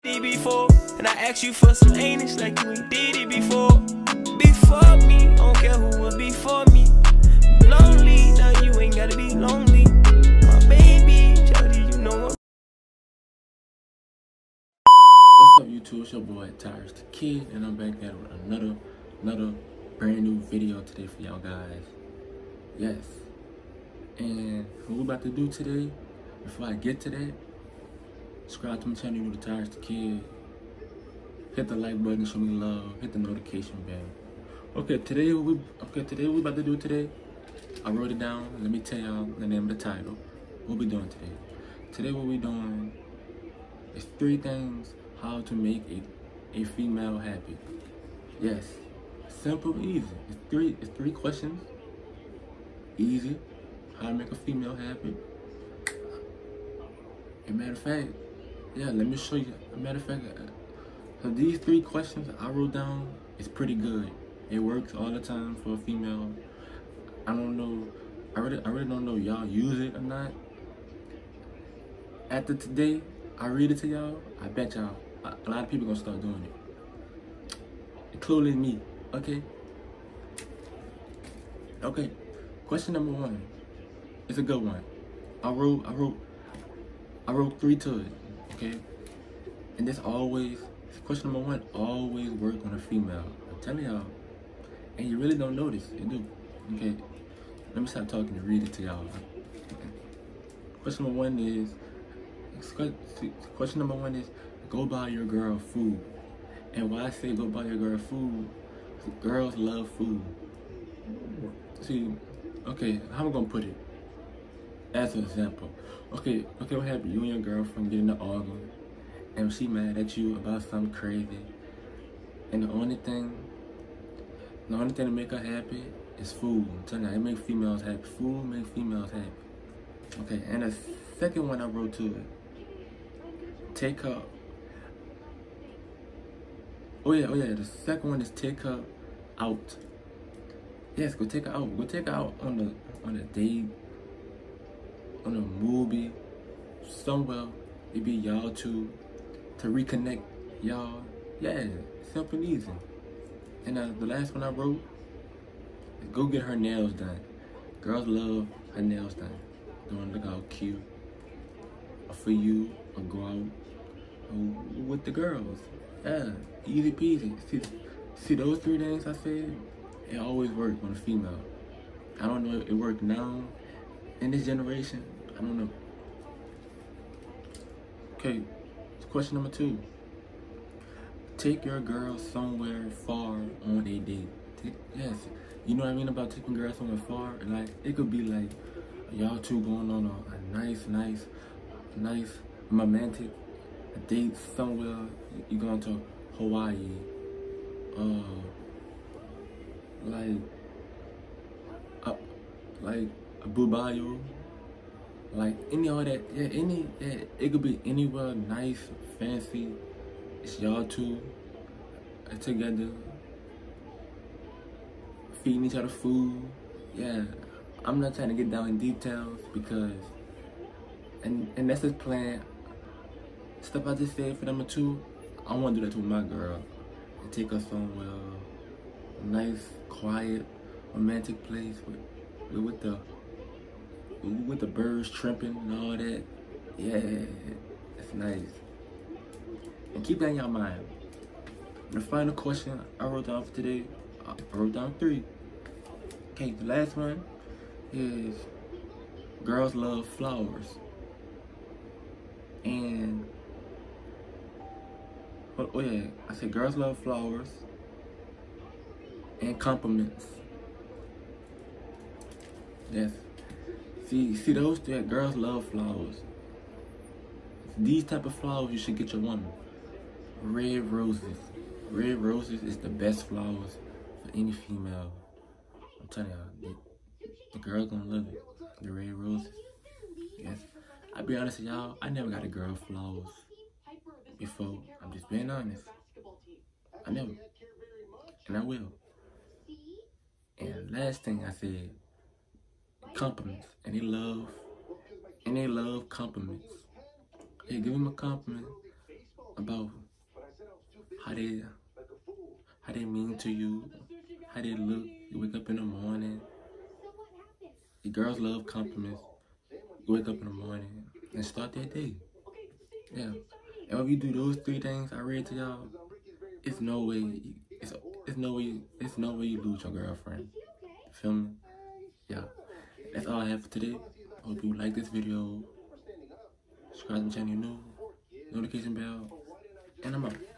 Before, and I asked you for some anus like you ain't did it before. Before me, I don't care who was before me. Lonely, now you ain't gotta be lonely. My baby, Jody, you know I'm. What's up, YouTube? It's your boy Tyrus the Kid, and I'm back at it with another brand new video today for y'all guys. Yes, and what we're about to do today, before I get to that, subscribe to my channel, you the Tyrus the Kid. Hit the like button, show me love. Hit the notification bell. Okay, today what we about to do today. I wrote it down. Let me tell y'all the name of the title. What we doing today? Today what we doing is 3 things how to make a female happy. Yes, simple, easy. It's three questions. Easy. How to make a female happy. As a matter of fact, yeah, let me show you. As a matter of fact, so these 3 questions I wrote down is pretty good. It works all the time for a female. I don't know. I really don't know y'all use it or not. After today, I read it to y'all. I bet y'all a lot of people gonna start doing it, including me. Okay. Okay. Question number 1. It's a good one. I wrote 3 to it. Okay. And this always. Question number 1 always work on a female. I'm telling y'all. And you really don't notice. It do. Okay. Let me stop talking and read it to y'all. Question number 1 is go buy your girl food. And why I say go buy your girl food, girls love food. See, okay, how am I gonna put it? As an example. Okay, what happened? You and your girlfriend get in an argument, and she mad at you about something crazy, and the only thing to make her happy is food. I'm telling you, it makes females happy. Food makes females happy. Okay, and the second one I wrote to it, take her. Oh yeah, the second one is take her out. Yes, go take her out. Go take her out on a date, on a movie, somewhere. It be y'all two to reconnect y'all. Yeah, simple and easy. And the last one I wrote is go get her nails done. Girls love her nails done. They want to look all cute. Or for you, or go out with the girls. Yeah, easy peasy. See those 3 things I said? It always works on a female. I don't know if it works now in this generation. I don't know. Okay, question number 2. Take your girl somewhere far on a date. Yes, you know what I mean about taking girls somewhere far? Like, it could be like y'all two going on a nice romantic date somewhere. You going to Hawaii, like Abu Bayo, like any of that. Yeah, it could be anywhere nice, fancy. It's y'all two together, feeding each other food. Yeah, I'm not trying to get down in details because, and that's his plan. Stuff I just said for number 2, I want to do that with my girl and take her somewhere, a nice, quiet, romantic place with the birds chirping and all that. Yeah, it's nice. And keep that in your mind. The final question I wrote down for today, I wrote down 3. Okay, the last one is girls love flowers. And, oh yeah, I said girls love flowers and compliments. Yes. See those 3, girls love flowers. These type of flowers you should get your woman. Red roses. Red roses is the best flowers for any female. I'm telling y'all, the girl gonna love it. The red roses. Yes. I'll be honest with y'all, I never got a girl flowers before. I'm just being honest. I never. And I will. And last thing I said, compliments. And they love compliments. Hey, give them a compliment. about how they mean to you, how they look. You wake up in the morning. The girls love compliments. You wake up in the morning and start their day. Yeah. And if you do those 3 things I read to y'all, it's no way you lose your girlfriend. Feel me? Yeah. That's all I have for today. Hope you like this video. Subscribe to the channel if you're new. Notification bell. And I'm out.